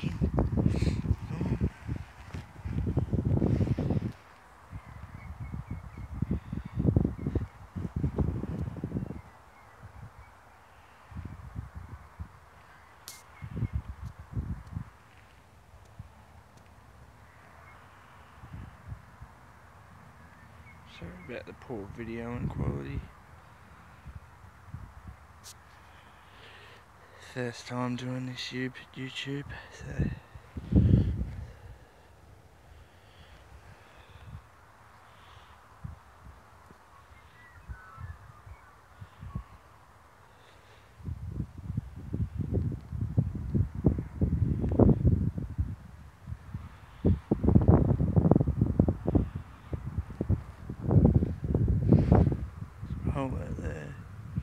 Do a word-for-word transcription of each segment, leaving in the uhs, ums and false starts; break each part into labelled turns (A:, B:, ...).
A: again. Sorry about the poor video and quality. First time doing this YouTube, so hold it there.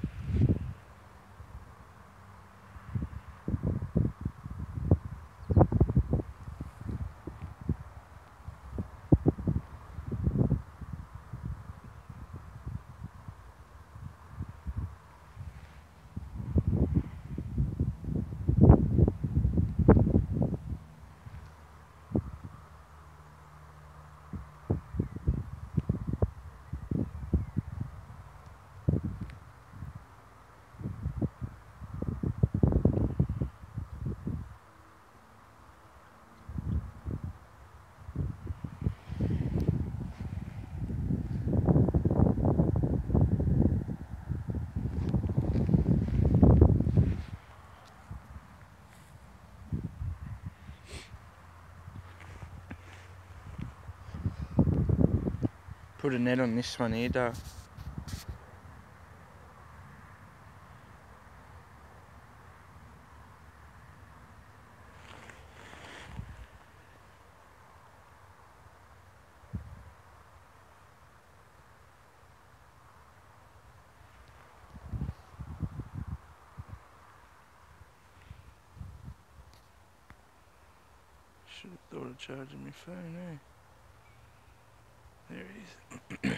A: Put a net on this one here, Dale. Should have thought of charging my phone, eh? There he is.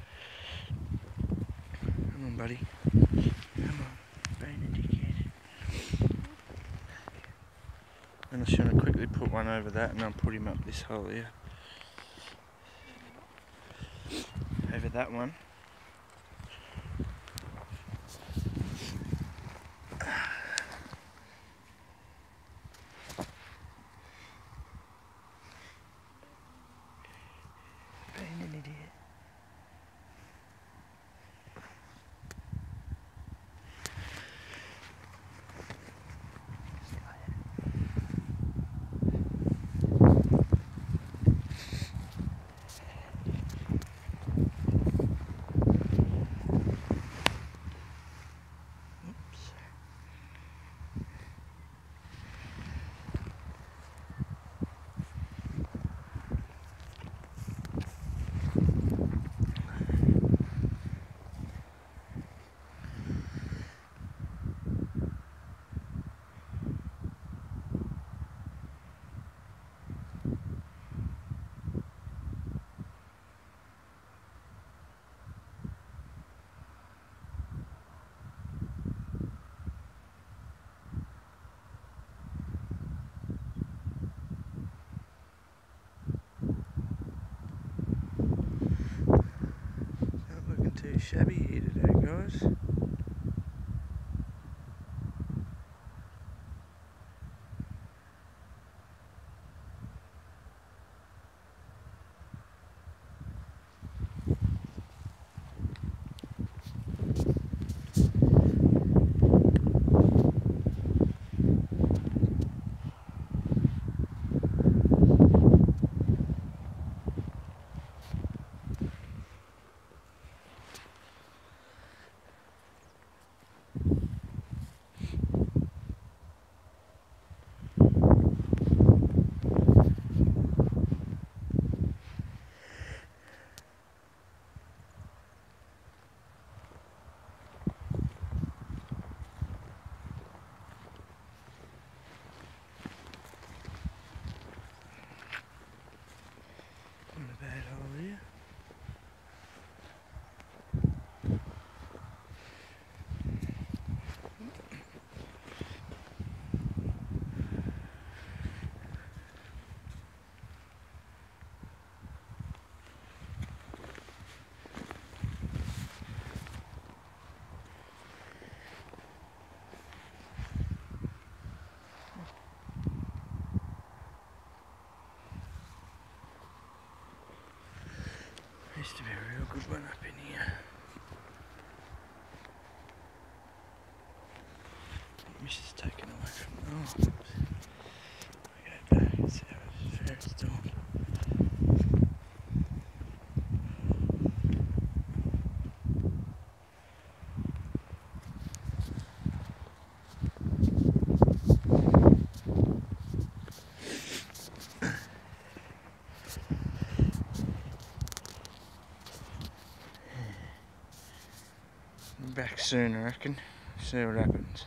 A: Come on, buddy. Come on. Being a dickhead. I'm just going to quickly put one over that and I'll put him up this hole here. Over that one. Being an idiot. Too shabby here today, guys. Used to be a real good one up in here. This is taken away from the oh, I go back and see how it's fair it's doing. Back soon, I reckon. See what happens.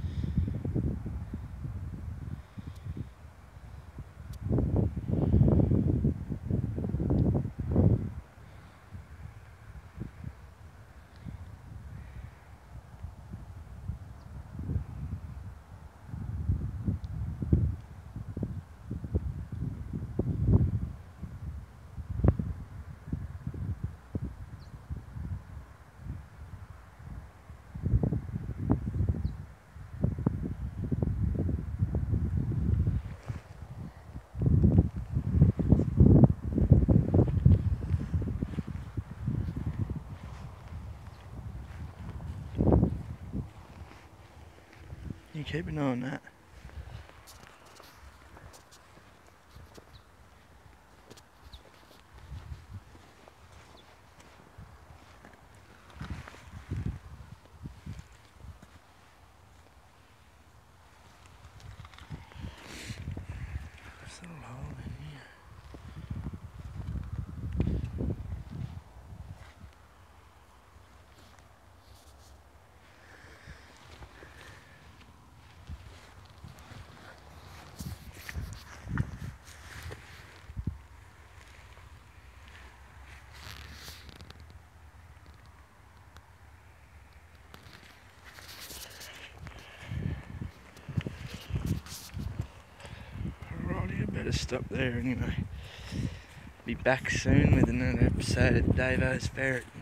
A: You keep an eye on that. There's a little hole in here. Better stop there anyway. Be back soon with another episode of Davo's Ferreting.